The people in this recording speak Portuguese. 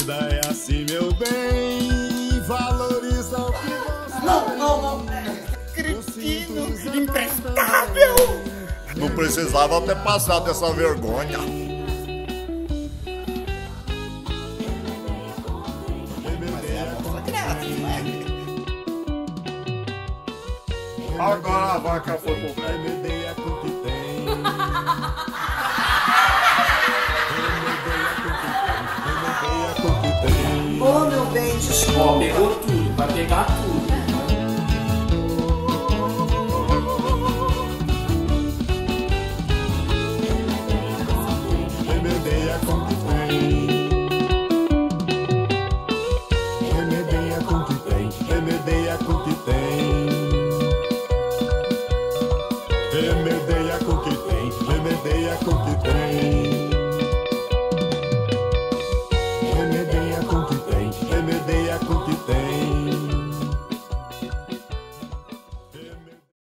vida é assim, meu bem. Valoriza o que você Não. Cretino, imprestável. Não precisava ter passado essa vergonha. Agora a vaca foi pro pé. Remedeia com o que tem. Remedeia com o que tem. Ô, meu bem, desculpa. Pegou tudo, vai pegar tudo. Remedeia com o que tem. Remedeia com o que tem. Remedeia com o que tem. Remedeia com o que tem. Remedeia com o que tem.